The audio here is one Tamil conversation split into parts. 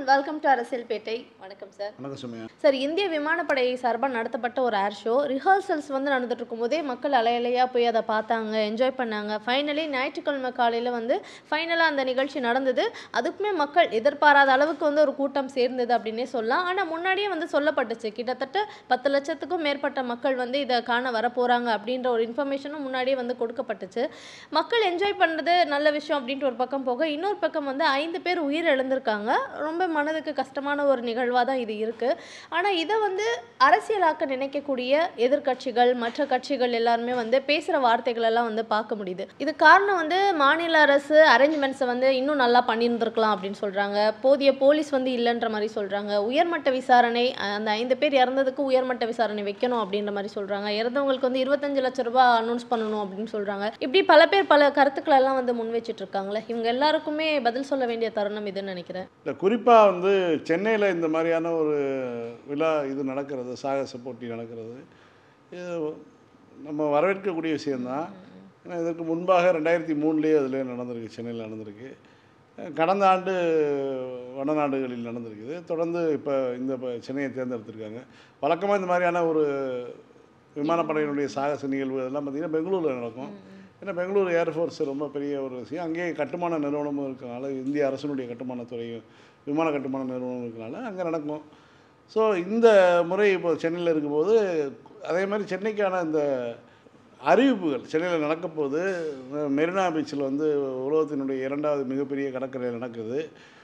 அண்ட் வெல்கம் டு அரசியல் பேட்டை. வணக்கம் சார். வணக்கம் சுமையா. சார், இந்திய விமானப்படை சார்பாக நடத்தப்பட்ட ஒரு ஏர் ஷோ ரிஹர்சல்ஸ் நடந்துட்டு இருக்கும்போதே மக்கள் அலையலையாக போய் அதை பார்த்தாங்க, என்ஜாய் பண்ணாங்க. ஃபைனலி ஞாயிற்றுக்கிழமை காலையில் ஃபைனலாக அந்த நிகழ்ச்சி நடந்தது. அதுக்குமே மக்கள் எதிர்பாராத அளவுக்கு ஒரு கூட்டம் சேர்ந்தது அப்படின்னே சொல்லலாம். ஆனால் முன்னாடியே சொல்லப்பட்டுச்சு, கிட்டத்தட்ட 10 லட்சத்துக்கும் மேற்பட்ட மக்கள் இதை காண வர போகிறாங்க அப்படின்ற ஒரு இன்ஃபர்மேஷனும் முன்னாடியே கொடுக்கப்பட்டுச்சு. மக்கள் என்ஜாய் பண்ணுறது நல்ல விஷயம் அப்படின்ட்டு ஒரு பக்கம் போக, இன்னொரு பக்கம் 5 பேர் உயிர் இழந்திருக்காங்க. ரொம்ப மனதுக்கு கஷ்டமான ஒரு நிகழ்வாக தான் இது இருக்குது. ஆனால் இதை அரசியலாக்க நினைக்கக்கூடிய எதிர்கட்சிகள், மற்ற கட்சிகள் எல்லாருமே பேசுகிற வார்த்தைகள் எல்லாம் பார்க்க முடியுது. இது காரணம் மாநில அரசு அரேஞ்ச்மெண்ட்ஸை இன்னும் நல்லா பண்ணியிருந்திருக்கலாம் அப்படின்னு சொல்கிறாங்க. போதிய போலீஸ் இல்லைன்ற மாதிரி சொல்கிறாங்க. உயர்மட்ட விசாரணை, அந்த 5 பேர் இறந்ததுக்கு உயர்மட்ட விசாரணை வைக்கணும் அப்படின்ற மாதிரி சொல்கிறாங்க. இறந்தவங்களுக்கு 25 லட்சம் ரூபாய் அனௌன்ஸ் பண்ணணும் அப்படின்னு சொல்கிறாங்க. இப்படி பல பேர் பல கருத்துக்கள் எல்லாம் முன் வச்சுட்டு இருக்காங்களே, இவங்க எல்லாருக்குமே பதில் சொல்ல வேண்டிய தருணம் இதுன்னு நினைக்கிறேன். இல்லை, குறிப்பாக சென்னையில் இந்த மாதிரியான ஒரு விழா இது நடக்கிறது, சாகச போட்டி நடக்கிறது, இது நம்ம வரவேற்கக்கூடிய விஷயந்தான். ஏன்னா இதற்கு முன்பாக 2003 அதில் நடந்திருக்கு, சென்னையில் நடந்திருக்கு. கடந்த ஆண்டு வடநாடுகளில் நடந்திருக்குது. தொடர்ந்து இப்போ சென்னையை தேர்ந்தெடுத்திருக்காங்க. வழக்கமாக இந்த மாதிரியான ஒரு விமானப்படையினுடைய சாகச நிகழ்வு இதெல்லாம் பார்த்திங்கன்னா பெங்களூரில் நடக்கும். ஏன்னா பெங்களூர் ஏர்ஃபோர்ஸ் ரொம்ப பெரிய ஒரு விஷயம். அங்கேயே கட்டுமான நிறுவனமும் இருக்கிறனால, இந்திய அரசினுடைய கட்டுமானத்துறையும் விமான கட்டுமான நிறுவனம் இருக்கிறனால அங்கே நடக்கும். ஸோ இந்த முறை இப்போ சென்னையில் இருக்கும்போது அதே மாதிரி சென்னைக்கான இந்த அறிவிப்புகள் சென்னையில் நடக்கப்போது, மெரினா பீச்சில் உலகத்தினுடைய 2வது மிகப்பெரிய கடற்கரையில் நடக்குது.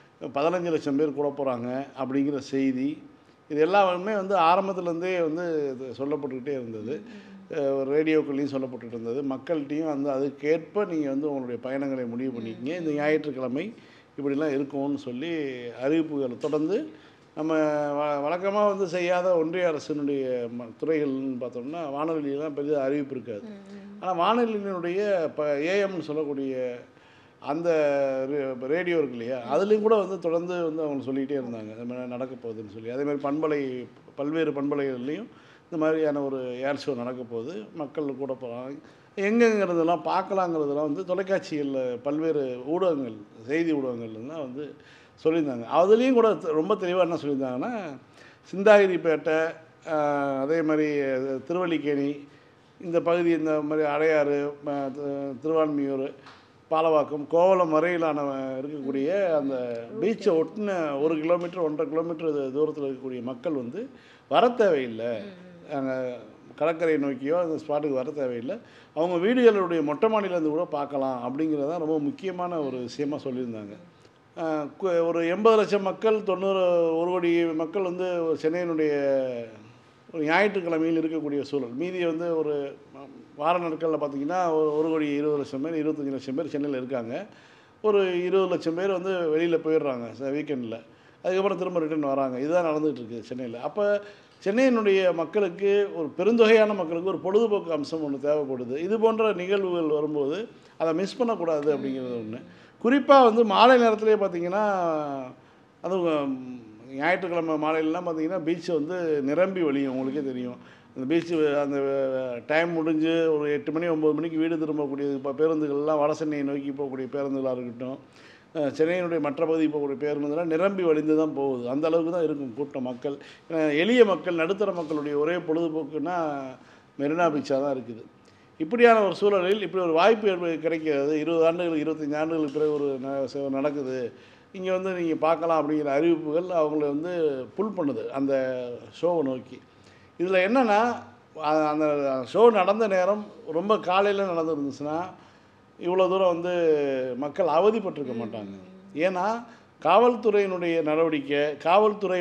15 லட்சம் பேர் கூட போகிறாங்க அப்படிங்கிற செய்தி, இது எல்லாமே ஆரம்பத்துலேருந்தே இது சொல்லப்பட்டுக்கிட்டே இருந்தது. ரேடியோக்கள்லையும் சொல்லப்பட்டு இருந்தது. மக்கள்கிட்டையும் அதுக்கேற்ப நீங்கள் உங்களுடைய பயணங்களை முடிவு பண்ணிக்கிங்க, இந்த ஞாயிற்றுக்கிழமை இப்படிலாம் இருக்கும்னு சொல்லி அறிவிப்புகள் தொடர்ந்து நம்ம வழக்கமாக செய்யாத ஒன்றிய அரசினுடைய துறைகள்னு பார்த்தோம்னா வானொலியெல்லாம் பெரிய அறிவிப்பு இருக்காது. ஆனால் வானொலியினுடைய ஏஎம்னு சொல்லக்கூடிய அந்த ரேடியோ இருக்கு இல்லையா, அதுலேயும் கூட தொடர்ந்து அவங்க சொல்லிகிட்டே இருந்தாங்க அது மாதிரி நடக்க போகுதுன்னு சொல்லி. அதேமாதிரி பல்வேறு பண்பலைகள்லேயும் இந்த மாதிரியான ஒரு ஏர் ஷோ நடக்க போகுது, மக்கள் கூட போகிறாங்க. எங்கெங்கிறதெல்லாம் பார்க்கலாங்கிறதெல்லாம் தொலைக்காட்சிகளில் பல்வேறு ஊடகங்கள், செய்தி ஊடகங்கள்லாம் சொல்லியிருந்தாங்க. அதுலேயும் கூட ரொம்ப தெளிவாக என்ன சொல்லியிருந்தாங்கன்னா, சிந்தாகிரிப்பேட்டை, அதே மாதிரி திருவல்லிக்கேணி இந்த பகுதி, இந்த மாதிரி அடையாறு, திருவான்மியூர், பாலவாக்கம், கோவளம் வரையிலான இருக்கக்கூடிய அந்த பீச்சை ஒட்டின 1 கிலோமீட்டர் 1.5 கிலோமீட்டர் தூரத்தில் இருக்கக்கூடிய மக்கள் வர தேவையில்லை, அங்கே கடற்கரையை நோக்கியோ அந்த ஸ்பாட்டுக்கு வர தேவையில்லை, அவங்க வீடுகளுடைய மொட்டை மாடியிலேருந்து கூட பார்க்கலாம் அப்படிங்கிறதான் ரொம்ப முக்கியமான ஒரு விஷயமாக சொல்லியிருந்தாங்க. ஒரு 80 லட்சம் மக்கள், 1 கோடி மக்கள் சென்னையினுடைய ஒரு ஞாயிற்றுக்கிழமையில் இருக்கக்கூடிய சூழல். மீதி ஒரு வார நாட்களில் பார்த்திங்கன்னா 1 கோடி 20 லட்சம் பேர், 25 லட்சம் பேர் சென்னையில் இருக்காங்க. ஒரு 20 லட்சம் பேர் வெளியில் போயிடுறாங்க வீக்கெண்டில், அதுக்கப்புறம் திரும்ப ரிட்டர்ன் வராங்க. இதுதான் நடந்துகிட்டு இருக்குது சென்னையில். அப்போ சென்னையினுடைய மக்களுக்கு, ஒரு பெருந்தொகையான மக்களுக்கு ஒரு பொழுதுபோக்கு அம்சம் ஒன்று தேவைப்படுது. இது போன்ற நிகழ்வுகள் வரும்போது அதை மிஸ் பண்ணக்கூடாது அப்படிங்கிறது ஒன்று. குறிப்பாக மாலை நேரத்துலேயே பார்த்திங்கன்னா, அதுவும் ஞாயிற்றுக்கிழமை மாலையிலலாம் பார்த்திங்கன்னா பீச் நிரம்பி வழியும். உங்களுக்கே தெரியும், அந்த பீச்சு அந்த டைம் முடிஞ்சு ஒரு 8 மணி 9 மணிக்கு வீடு திரும்பக்கூடிய இப்போ பேருந்துகள்லாம் வட சென்னையை நோக்கி போகக்கூடிய பேருந்துகளாக இருக்கட்டும், சென்னையினுடைய மற்ற பகுதிக்கு போகக்கூடிய பேருந்துலாம் நிரம்பி வழிந்து தான் போகுது. அந்த அளவுக்கு தான் இருக்கும் கூட்டம் மக்கள். எளிய மக்கள், நடுத்தர மக்களுடைய ஒரே பொழுதுபோக்குன்னா மெரினா பீச்சாக தான் இருக்குது. இப்படியான ஒரு சூழலில் இப்படி ஒரு வாய்ப்பு கிடைக்கிறது. 20 ஆண்டுகள் 25 ஆண்டுகளுக்கு பிறகு ஒரு நடக்குது, இங்கே நீங்கள் பார்க்கலாம் அப்படிங்கிற அறிவிப்புகள் அவங்கள புல் பண்ணுது அந்த ஷோவை நோக்கி. இதில் என்னென்னா, அந்த ஷோ நடந்த நேரம் ரொம்ப காலையில் நடந்துருந்துச்சுன்னா இவ்வளோ தூரம் மக்கள் அவதிப்பட்டிருக்க மாட்டாங்க. ஏன்னா காவல்துறையினுடைய நடவடிக்கை, காவல்துறை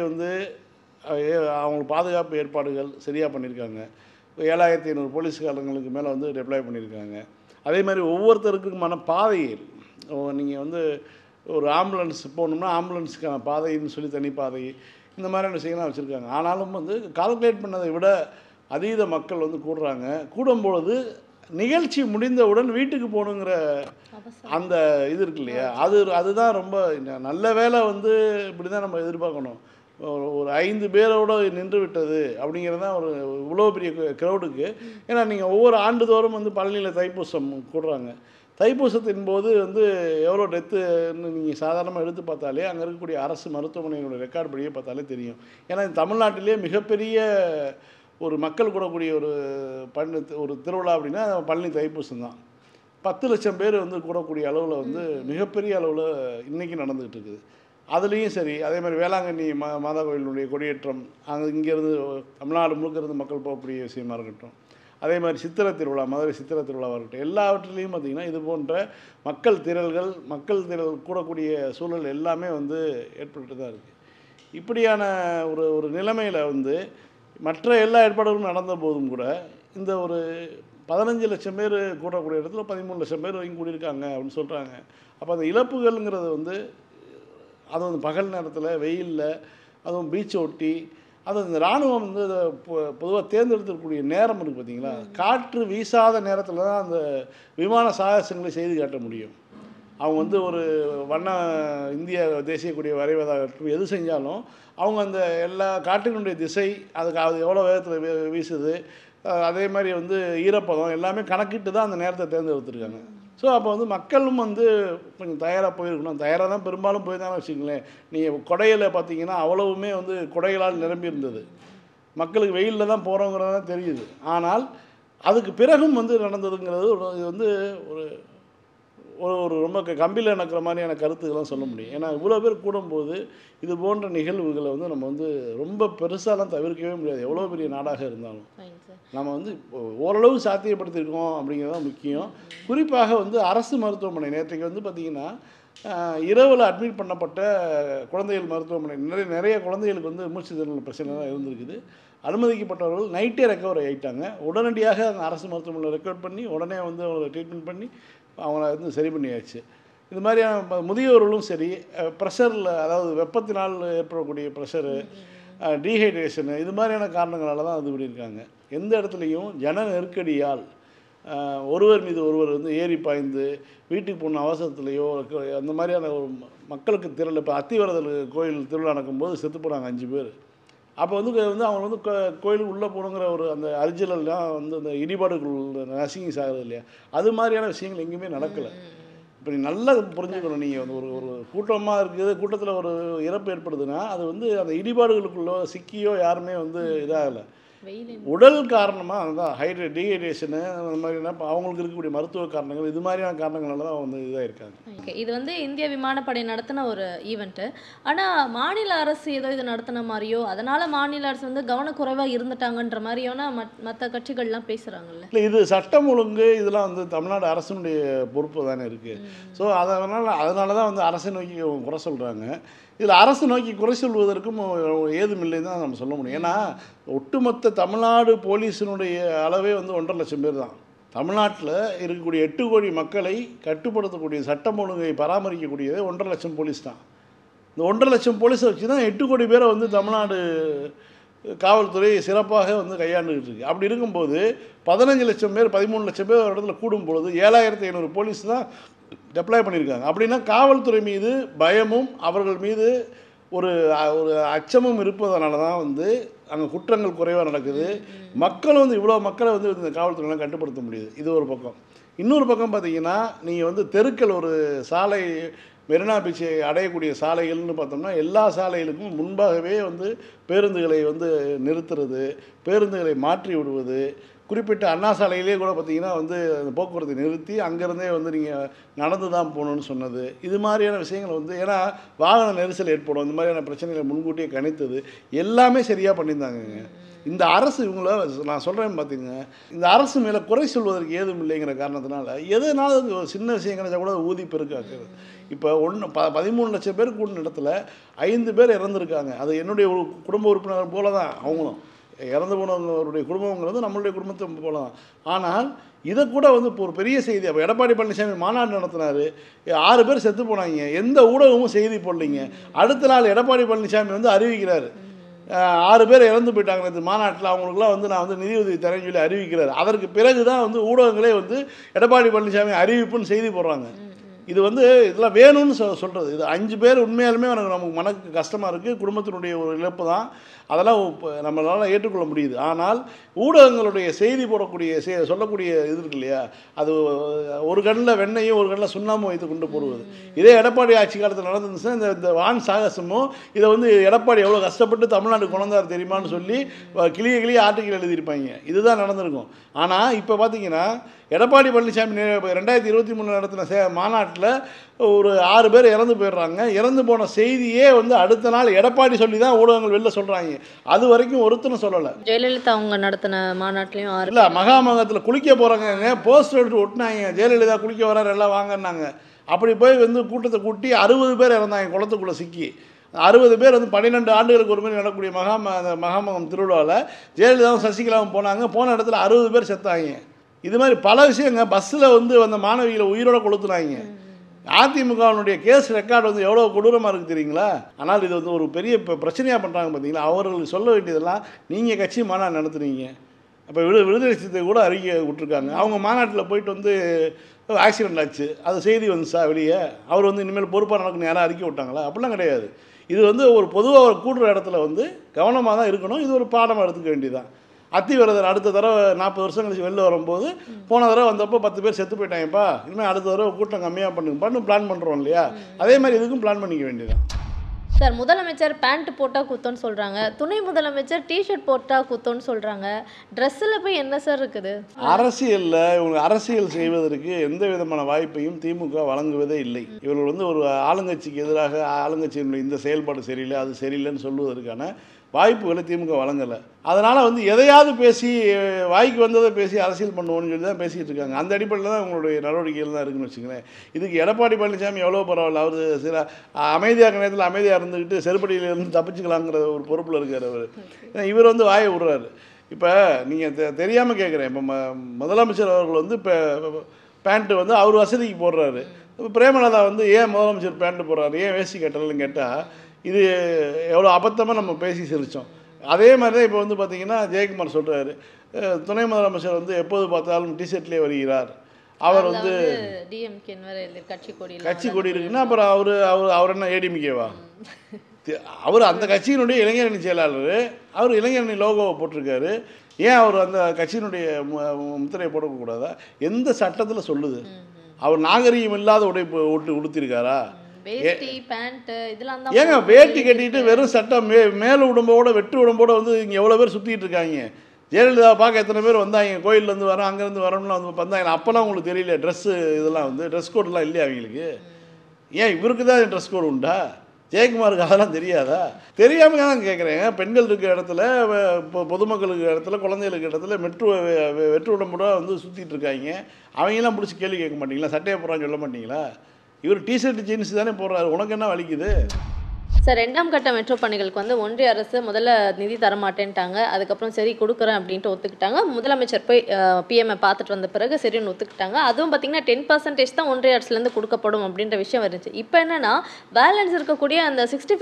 அவங்க பாதுகாப்பு ஏற்பாடுகள் சரியாக பண்ணியிருக்காங்க. 7500 போலீஸ்காரங்களுக்கு மேலே டெப்ளாய் பண்ணியிருக்காங்க. அதே மாதிரி ஒவ்வொருத்தருக்குமான பாதைகள், நீங்கள் ஒரு ஆம்புலன்ஸ் போகணும்னா ஆம்புலன்ஸுக்கான பாதைன்னு சொல்லி தனி பாதை, இந்த மாதிரியான விஷயங்கள்லாம் வச்சுருக்காங்க. ஆனாலும் கால்குலேட் பண்ணதை விட அதீத மக்கள் கூடுறாங்க. கூடும்பொழுது நிகழ்ச்சி முடிந்தவுடன் வீட்டுக்கு போகணுங்கிற அந்த இது இருக்கு இல்லையா, அதுதான் ரொம்ப நல்ல வேலை. இப்படி தான் நம்ம எதிர்பார்க்கணும். ஒரு 5 பேரோடு நின்று விட்டது அப்படிங்கிறது தான் ஒரு இவ்வளோ பெரிய க்ரௌடுக்கு. ஏன்னா நீங்கள் ஒவ்வொரு ஆண்டுதோறும் வந்து பழனியில் தைப்பூசம் கூடுறாங்க. தைப்பூசத்தின் போது வந்து எவ்வளோ டெத்துன்னு நீங்கள் சாதாரணமாக எடுத்து பார்த்தாலே அங்கே இருக்கக்கூடிய அரசு மருத்துவமனையோட ரெக்கார்டு படியே பார்த்தாலே தெரியும். ஏன்னா தமிழ்நாட்டிலே மிகப்பெரிய ஒரு மக்கள் கூடக்கூடிய ஒரு திருவிழா அப்படின்னா பழனி தைப்பூசம் தான். 10 லட்சம் பேர் வந்து கூடக்கூடிய அளவில் வந்து மிகப்பெரிய அளவில் இன்றைக்கி நடந்துகிட்டு இருக்குது. அதுலேயும் சரி, அதே மாதிரி வேளாங்கண்ணி மாதா கோயிலுடைய கொடியேற்றம் அங்கே இங்கேருந்து தமிழ்நாடு முழுக்க இருந்து மக்கள் போகக்கூடிய விஷயமா இருக்கட்டும், அதே மாதிரி சித்திரை திருவிழா, மதுரை சித்திரை திருவிழாவாக இருக்கட்டும், எல்லாவற்றிலையும் பார்த்திங்கன்னா இது போன்ற மக்கள் திரள் கூடக்கூடிய சூழல் எல்லாமே வந்து ஏற்பட்டு தான் இருக்குது. இப்படியான ஒரு நிலைமையில் வந்து மற்ற எல்லா ஏற்பாடுகளும் நடந்த போதும் கூட இந்த ஒரு 15 லட்சம் பேர் கூடக்கூடிய இடத்துல 13 லட்சம் பேர் வரைக்கும் கூடியிருக்காங்க அப்படின்னு சொல்கிறாங்க. அப்போ அந்த இழப்புகள்ங்கிறது வந்து அதுவும் பகல் நேரத்தில் வெயிலில், அதுவும் பீச் ஒட்டி, அதுவும் இந்த இராணுவம் வந்து அதை பொதுவாக தேர்ந்தெடுத்துக்கூடிய நேரம் இருக்குது பார்த்தீங்களா, காற்று வீசாத நேரத்தில் தான் அந்த விமான சாகசங்களை செய்து காட்ட முடியும். அவங்க வந்து ஒரு இந்திய தேசிய கொடியை வரைவதாகட்டும் எது செஞ்சாலும் அவங்க அந்த எல்லா காற்றினுடைய திசை, அது எவ்வளோ வேகத்தில் வீசுது, அதே மாதிரி வந்து ஈரப்பதம் எல்லாமே கணக்கிட்டு தான் அந்த நேரத்தை தேர்ந்தெடுத்துருக்காங்க. ஸோ அப்போ வந்து மக்களும் வந்து கொஞ்சம் தயாராக போயிருக்கணும். தயாராக தான் பெரும்பாலும் போய் தானே வச்சுக்கங்களேன். நீங்கள் கொடையில் பார்த்தீங்கன்னா அவ்வளவுமே வந்து கொடைகளால் நிரம்பி இருந்தது. மக்களுக்கு வெயிலில் தான் போகிறோங்கிறது தான் தெரியுது. ஆனால் அதுக்கு பிறகும் வந்து நடந்ததுங்கிறது இது வந்து ஒரு ரொம்ப கம்பியில் நடக்கிற மாதிரியான கருத்துக்கெல்லாம் சொல்ல முடியும். ஏன்னா இவ்வளோ பேர் கூடும்போது இது போன்ற நிகழ்வுகளை வந்து நம்ம வந்து ரொம்ப பெருசாலாம் தவிர்க்கவே முடியாது, எவ்வளோ பெரிய நாடாக இருந்தாலும். நம்ம வந்து ஓரளவு சாத்தியப்படுத்தியிருக்கோம் அப்படிங்கிறது தான் முக்கியம். குறிப்பாக வந்து அரசு மருத்துவமனை நேற்றைக்கு வந்து பார்த்திங்கன்னா இரவில் அட்மிட் பண்ணப்பட்ட குழந்தைகள் மருத்துவமனை நிறைய குழந்தைகளுக்கு வந்து மூச்சு திணறல் பிரச்சனை தான் இருந்திருக்குது. அனுமதிக்கப்பட்டவர்கள் நைட்டே ரெக்கவர் ஆகிட்டாங்க. உடனடியாக அந்த அரசு மருத்துவமனையில் ரெக்கவர் பண்ணி உடனே வந்து அவங்களை ட்ரீட்மெண்ட் பண்ணி அவங்கள வந்து சரி பண்ணியாச்சு. இது மாதிரியான முதியோர்களும் சரி, ப்ரெஷரில் அதாவது வெப்பத்தினால் ஏற்படக்கூடிய ப்ரெஷரு, டீஹைட்ரேஷனு, இது மாதிரியான காரணங்களால் தான் அது பண்ணியிருக்காங்க. எந்த இடத்துலையும் ஜன நெருக்கடியால் ஒருவர் மீது ஒருவர் வந்து ஏறி பாய்ந்து வீட்டுக்கு போன அவசரத்துலேயோ அந்த மாதிரியான ஒரு மக்களுக்கு திரள். இப்போ அத்திவரதல் கோயில் திருவிழா நடக்கும்போது செத்து போனாங்க 5 பேர். அப்போ வந்து அவங்க வந்து கோயிலுக்கு உள்ளே போகணுங்கிற ஒரு அந்த அரிஜலெல்லாம் வந்து அந்த இடிபாடுகள் நசுங்கி சாகுது இல்லையா, அது மாதிரியான விஷயங்கள் எங்கேயுமே நடக்கலை. இப்போ நீ நல்லா புரிஞ்சுக்கணும். நீங்கள் வந்து ஒரு கூட்டமாக இருக்குது, கூட்டத்தில் ஒரு இறப்பு ஏற்படுதுன்னா அது வந்து அந்த இடிபாடுகளுக்குள்ளோ சிக்கியோ யாருமே வந்து இதாகலை. உடல் காரணமாக அதுதான் டீஹைட்ரேஷனு, அந்த மாதிரினா அவங்களுக்கு இருக்கக்கூடிய மருத்துவ காரணங்கள், இது மாதிரியான காரணங்களால தான் வந்து இதாக இருக்காங்க. ஓகே, இது வந்து இந்திய விமானப்படை நடத்தின ஒரு ஈவெண்ட்டு. ஆனால் மாநில அரசு ஏதோ இது நடத்தின மாதிரியோ, அதனால் மாநில அரசு வந்து கவனக்குறைவாக இருந்துட்டாங்கன்ற மாதிரியான மற்ற கட்சிகள்லாம் பேசுகிறாங்கல்ல. இல்லை, இது சட்டம் ஒழுங்கு இதெல்லாம் வந்து தமிழ்நாடு அரசினுடைய பொறுப்பு தானே இருக்குது. ஸோ அதனால தான் வந்து அரசை நோக்கி குறை சொல்கிறாங்க. இதில் அரசு நோக்கி குறை சொல்வதற்கும் ஏதுமில்லைன்னு தான் நம்ம சொல்ல முடியும். ஏன்னா ஒட்டுமொத்த தமிழ்நாடு போலீஸினுடைய அளவே வந்து 1.5 லட்சம் பேர் தான். தமிழ்நாட்டில் இருக்கக்கூடிய 8 கோடி மக்களை கட்டுப்படுத்தக்கூடிய சட்டம் ஒழுங்கை பராமரிக்கக்கூடியது 1.5 லட்சம் போலீஸ் தான். இந்த 1.5 லட்சம் போலீஸை வச்சு தான் 8 கோடி பேரை வந்து தமிழ்நாடு காவல்துறை சிறப்பாக வந்து கையாண்டுக்கிட்டு இருக்குது. அப்படி இருக்கும்போது 15 லட்சம் பேர் 13 லட்சம் பேர் ஒரு இடத்துல கூடும்பொழுது 7500 போலீஸ் தான் டெப்ளாய் பண்ணியிருக்காங்க. அப்படின்னா காவல்துறை மீது பயமும் அவர்கள் மீது ஒரு அச்சமும் இருப்பதனால தான் வந்து அங்கே குற்றங்கள் குறைவாக நடக்குது. மக்களும் வந்து இவ்வளோ மக்களை வந்து இந்த காவல்துறையெல்லாம் கட்டுப்படுத்த முடியுது. இது ஒரு பக்கம். இன்னொரு பக்கம் பார்த்திங்கன்னா நீங்கள் வந்து தெருக்கள் ஒரு சாலை மெரினா பீச்சை அடையக்கூடிய சாலைகள்னு பார்த்தோம்னா எல்லா சாலைகளுக்கும் முன்பாகவே வந்து பேருந்துகளை வந்து நிறுத்துறது, பேருந்துகளை மாற்றி விடுவது, குறிப்பிட்ட அண்ணா சாலையிலே கூட பார்த்திங்கன்னா வந்து அந்த போக்குவரத்தை நிறுத்தி அங்கேருந்தே வந்து நீங்கள் நடந்து தான் போகணுன்னு சொன்னது, இது மாதிரியான விஷயங்கள் வந்து ஏன்னா வாகன நெரிசல் ஏற்படும், இந்த மாதிரியான பிரச்சனைகளை முன்கூட்டியே கணித்தது எல்லாமே சரியாக பண்ணியிருந்தாங்கங்க. இந்த அரசு இவங்கள நான் சொல்கிறேன் பார்த்திங்க, இந்த அரசு மேலே குறை சொல்வதற்கு ஏதும் இல்லைங்கிற காரணத்தினால எதனாலும் ஒரு சின்ன விஷயம் கிடைச்சா கூட ஊதி பெருக்காக்குது. இப்போ 13 லட்சம் பேர் கூடின இடத்துல 5 பேர் இறந்துருக்காங்க. அது என்னுடைய ஒரு குடும்ப உறுப்பினர் போல தான் அவங்களும். இறந்து போனவங்களுடைய குடும்பங்கிறது நம்மளுடைய குடும்பத்தை போல தான். ஆனால் இதை கூட வந்து இப்போ ஒரு பெரிய செய்தி. அப்போ எடப்பாடி பழனிசாமி மாநாடு நடத்தினார், 6 பேர் செத்து போனாங்க, எந்த ஊடகமும் செய்தி போடலைங்க. அடுத்த நாள் எடப்பாடி பழனிசாமி வந்து அறிவிக்கிறார், 6 பேர் இறந்து போயிட்டாங்க இந்த மாநாட்டில், அவங்களுக்குலாம் வந்து நான் வந்து நிதியுதவி தரேன்னு சொல்லி அறிவிக்கிறார். அதற்கு பிறகு தான் வந்து ஊடகங்களே வந்து எடப்பாடி பழனிசாமி அறிவிப்புன்னு செய்தி போடுறாங்க. இது வந்து இதெல்லாம் வேணும்னு சொல்கிறது. இது 5 பேர் உண்மையாலுமே நமக்கு மனக்கு கஷ்டமாக இருக்குது, குடும்பத்தினுடைய ஒரு இழப்பு தான். அதெல்லாம் நம்மளால் ஏற்றுக்கொள்ள முடியுது. ஆனால் ஊடகங்களுடைய செய்தி போடக்கூடிய சொல்லக்கூடிய இது இருக்கு இல்லையா, அது ஒரு கண்ணில் வெண்ணையும் ஒரு கண்ணில் சுண்ணாமும் வைத்து கொண்டு போடுவது. இதே எடப்பாடி ஆட்சி காலத்தில் நடந்துருந்துச்சுன்னா இந்த வான் சாகசமும் இதை வந்து எடப்பாடி எவ்வளோ கஷ்டப்பட்டு தமிழ்நாடு கொண்டாந்தார் தெரியுமான்னு சொல்லி கிளிய ஆர்டிக்கல் எழுதியிருப்பாங்க. இதுதான் நடந்திருக்கும். ஆனால் இப்போ பார்த்தீங்கன்னா எடப்பாடி பழனிசாமி 2023 நடத்தின மாநாட்டில் ஒரு 6 பேர் இறந்து போயிடுறாங்க. இறந்து போன செய்தியே வந்து அடுத்த நாள் எடப்பாடி சொல்லி தான் ஊடகங்கள் வெளில சொல்கிறாங்க. அது வரைக்கும் ஒருத்தரும் சொல்லலை. ஜெயலலிதா அவங்க நடத்தின மாநாட்டிலையும் இல்லை, மகாமகத்தில் குளிக்க போகிறாங்க, போஸ்டர் எடுத்து ஒட்டினாங்க, ஜெயலலிதா குளிக்க வராரு எல்லாம் வாங்கினாங்க. அப்படி போய் வந்து கூட்டத்தை கூட்டி 60 பேர் இறந்தாங்க குளத்துக்குள்ளே சிக்கி. 60 பேர் வந்து 12 ஆண்டுகளுக்கு ஒரு மாதிரி நடக்கக்கூடிய மகாமகம் திருவிழாவில் ஜெயலலிதாவும் சசிகலாவும் போனாங்க. போன இடத்துல 60 பேர் செத்தாங்க. இது மாதிரி பல விஷயங்க. பஸ்ஸில் வந்து அந்த மாணவிகளை உயிரோட கொளுத்துனாங்க. அதிமுகவினுடைய கேஸ் ரெக்கார்டு வந்து எவ்வளோ கொடூரமாக இருக்குது தெரியுங்களா? ஆனால் இது வந்து ஒரு பெரிய பிரச்சனையாக பண்ணுறாங்க பார்த்தீங்களா. அவர்களுக்கு சொல்ல வேண்டியதெல்லாம் நீங்கள் கட்சி மாநாடு நடத்துறீங்க. அப்போ விடுதலை சிறுத்தை கூட அறிக்கை விட்டுருக்காங்க. அவங்க மாநாட்டில் போயிட்டு வந்து ஆக்சிடென்ட் ஆச்சு, அது செய்தி வந்துச்சா வெளியே? அவர் வந்து இனிமேல் பொறுப்பாக நடக்கணும் யாரும் அறிக்கை விட்டாங்களா? அப்படிலாம் கிடையாது. இது வந்து ஒரு பொதுவாக ஒரு கூடுற இடத்துல வந்து கவனமாக தான் இருக்கணும். இது ஒரு பாடமாக எடுத்துக்க வேண்டியதான். அத்திவரதர் அடுத்த தடவை 40 வருஷம் கழிச்சு வெளில வரும்போது, போன தடவை வந்தப்போ 10 பேர் செத்து போயிட்டாங்கப்பா, இனிமேல் அடுத்த தடவை கூட்டம் கம்மியாக பண்ணுங்க பிளான் பண்ணுறோம் இல்லையா? அதே மாதிரி இதுக்கும் பிளான் பண்ணிக்க வேண்டியதான். சார், முதலமைச்சர் பேண்ட் போட்டால் குத்தோன்னு சொல்கிறாங்க, துணை முதலமைச்சர் டிஷர்ட் போட்டால் குத்தோன்னு சொல்கிறாங்க. ட்ரெஸ்ஸில் போய் என்ன சார் இருக்குது? அரசியலில் இவங்க அரசியல் செய்வதற்கு எந்த விதமான வாய்ப்பையும் திமுக வழங்குவதே இல்லை. இவர்கள் வந்து ஒரு ஆளுங்கட்சிக்கு எதிராக ஆளுங்கட்சியினுடைய இந்த செயல்பாடு சரியில்லை, அது சரியில்லைன்னு சொல்லுவதற்கான வாய்ப்புகளை திமுக வழங்கலை. அதனால் வந்து எதையாவது பேசி வாய்க்கு வந்ததை பேசி அரசியல் பண்ணுவோன்னு சொல்லி தான் பேசிகிட்டு இருக்காங்க. அந்த அடிப்படையில் தான் உங்களுடைய நடவடிக்கைகள் தான் இருக்குன்னு வச்சுங்களேன். இதுக்கு எடப்பாடி பழனிசாமி எவ்வளோ பரவாயில்ல, அவர் சில அமைதியாக நேரத்தில் அமைதியாக இருந்துக்கிட்டு செருப்படியிலேருந்து தப்பிச்சுக்கலாங்கிற ஒரு பொறுப்பில் இருக்கார் அவர். ஏன்னா இவர் வந்து வாயை விடுறாரு. இப்போ நீங்கள் தெரியாமல் கேட்குறேன், இப்போ முதலமைச்சர் அவர்கள் வந்து இப்போ பேண்ட்டு வந்து அவர் வசதிக்கு போடுறாரு. இப்போ பிரேமலதா வந்து ஏன் முதலமைச்சர் பேண்ட்டு போடுறாரு, ஏன் வேஷ்டி கட்டலன்னு கேட்டால் இது எவ்வளோ அபத்தமாக நம்ம பேசி சிரித்தோம். அதே மாதிரி தான் இப்போ வந்து பார்த்திங்கன்னா ஜெயக்குமார் சொல்கிறாரு, துணை முதலமைச்சர் வந்து எப்போது பார்த்தாலும் டிஷர்ட்லேயே வருகிறார். அவர் வந்து கட்சி கொடி இருக்குன்னா அப்புறம் அவர் என்ன ஏடிஎம்கேவா? அவர் அந்த கட்சியினுடைய இளைஞரணி செயலாளர், அவர் இளைஞரணி லோகோவை போட்டிருக்காரு. ஏன் அவர் அந்த கட்சியினுடைய முத்திரையை போடக்கூடாதா? எந்த சட்டத்தில் சொல்லுது? அவர் நாகரீகம் இல்லாத உடுத்திருக்காரா? ஏங்க வேட்டி கட்டிட்டு வெறும் சட்டம் மேல் உடம்போட வெட்டு உடம்போட வந்து இங்கே எவ்வளோ பேர் சுற்றிட்டு இருக்காங்க. ஜெயலலிதா பார்க்க எத்தனை பேர் வந்தாங்க, கோயிலேருந்து வரோம் அங்கேருந்து வரோம்லாம் வந்து வந்தாங்க. அப்போல்லாம் உங்களுக்கு தெரியல ட்ரெஸ்ஸு இதெல்லாம் வந்து ட்ரெஸ் கோடெலாம் இல்லையா அவங்களுக்கு? ஏன் இவருக்கு தான் ட்ரெஸ் கோடு உண்டா? ஜெயக்குமாருக்கு அதெல்லாம் தெரியாதா? தெரியாமல் தான் கேட்குறேங்க. பெண்கள் இருக்கிற இடத்துல, பொதுமக்களுக்கு இடத்துல, குழந்தைகளுக்கு இடத்துல வெற்று உடம்போட வந்து சுற்றிட்டு இருக்காங்க. அவங்கெல்லாம் பிடிச்சி கேள்வி கேட்க மாட்டீங்களா? சட்டையை போடுறான்னு சொல்ல மாட்டீங்களா? இவர் டிஷர்ட் ஜீன்ஸ் தானே போடுறாரு, உனக்கு என்ன வலிக்குது? சார், 2ஆம் கட்ட மெட்ரோ பணிகளுக்கு வந்து ஒன்றிய அரசு முதல்ல நிதி தரமாட்டேன்ட்டாங்க. அதுக்கப்புறம் சரி கொடுக்குறேன் அப்படின்ட்டு ஒத்துக்கிட்டாங்க. முதலமைச்சர் போய் பிஎம்ஐ பார்த்துட்டு வந்த பிறகு சரின்னு ஒத்துக்கிட்டாங்க. அதுவும் பார்த்திங்கன்னா 10% தான் ஒன்றிய அரசுலேருந்து கொடுக்கப்படும் அப்படின்ற விஷயம் இருந்துச்சு. இப்போ என்னென்னா பேலன்ஸ் இருக்கக்கூடிய அந்த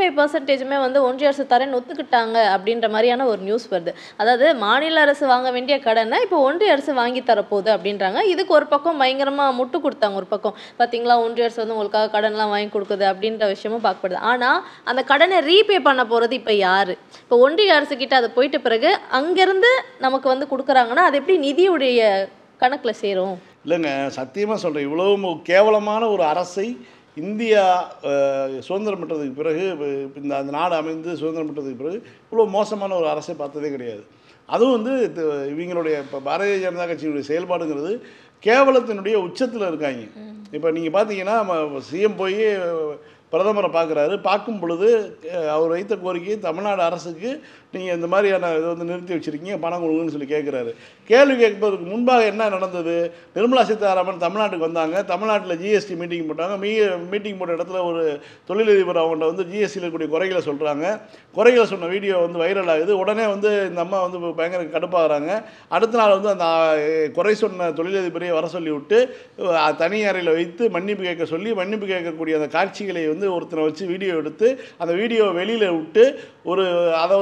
65% வந்து ஒன்றிய அரசு தரேன்னு ஒத்துக்கிட்டாங்க அப்படின்ற மாதிரியான ஒரு நியூஸ் வருது. அதாவது மாநில அரசு வாங்க வேண்டிய கடனை இப்போ ஒன்றிய அரசு வாங்கி தரப்போகுது அப்படின்றாங்க. இதுக்கு ஒரு பக்கம் பயங்கரமாக முட்டு கொடுத்தாங்க. ஒரு பக்கம் பார்த்திங்களா, ஒன்றிய அரசு வந்து உங்களுக்காக கடன்லாம் வாங்கி கொடுக்குது அப்படின்ற விஷயமும் பார்க்கப்படுது. ஆனால் அந்த கடனை ரீபே பண்ண போகிறது இப்போ யார்? இப்போ ஒன்றிய அரசுக்கிட்ட அது போயிட்ட பிறகு அங்கேருந்து நமக்கு வந்து கொடுக்குறாங்கன்னா அது எப்படி நிதியுடைய கணக்கில் சேரும்? இல்லைங்க, சத்தியமாக சொல்கிறேன், இவ்வளவு கேவலமான ஒரு அரசை இந்தியா சுதந்திரம் பெற்றதுக்கு பிறகு, அந்த நாடு அமைந்து சுதந்திரம் பெற்றதுக்கு பிறகு இவ்வளோ மோசமான ஒரு அரசை பார்த்ததே கிடையாது. அதுவும் வந்து இவங்களுடைய இப்போ பாரதிய ஜனதா கட்சியினுடைய செயல்பாடுங்கிறது கேவலத்தினுடைய உச்சத்தில் இருக்காங்க. இப்போ நீங்கள் பார்த்தீங்கன்னா சிஎம் போய் பிரதமரை பார்க்குறாரு. பார்க்கும் பொழுது அவர் வைத்த கோரிக்கை தமிழ்நாடு அரசுக்கு நீங்கள் இந்த மாதிரியான இதை வந்து நிறுத்தி வச்சுருக்கீங்க, பணம் கொடுங்கன்னு சொல்லி கேட்குறாரு. கேள்வி கேட்பதற்கு முன்பாக என்ன நடந்தது? நிர்மலா சீதாராமன் தமிழ்நாட்டுக்கு வந்தாங்க. தமிழ்நாட்டில் ஜிஎஸ்டி மீட்டிங் போட்டாங்க. மீட்டிங் போட்ட இடத்துல ஒரு தொழிலதிபர் அவங்கள்ட்ட வந்து ஜிஎஸ்டியில் இருக்கக்கூடிய குறைகளை சொல்கிறாங்க. குறைகளை சொன்ன வீடியோ வந்து வைரல் ஆகுது. உடனே வந்து இந்த அம்மா வந்து பயங்கர கடுப்பாகிறாங்க. அடுத்த நாள் வந்து அந்த குறை சொன்ன தொழிலதிபரையை வர சொல்லி விட்டு தனி அறையில் வைத்து மன்னிப்பு கேட்க சொல்லி, மன்னிப்பு கேட்கக்கூடிய அந்த காட்சிகளை வந்து ஒருத்தரை வச்சு வீடியோ எடுத்து அந்த வீடியோவை வெளியில் விட்டு அதை வந்து ஒரு